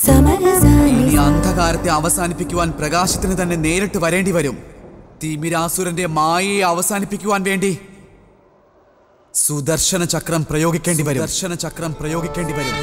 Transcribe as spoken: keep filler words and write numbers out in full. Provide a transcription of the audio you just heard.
ഇനി അന്ധകാരത്തെ അവസാനിപ്പിക്കുവാൻ പ്രകാശത്തിന് തന്നെ നേരിട്ട് വരേണ്ടി വരും. തിമിരാസുരന്റെ മായയെ അവസാനിപ്പിക്കുവാൻ വേണ്ടി സുദർശന ചക്രം പ്രയോഗിക്കേണ്ടി വരും. ദർശന ചക്രം പ്രയോഗിക്കേണ്ടി വരും.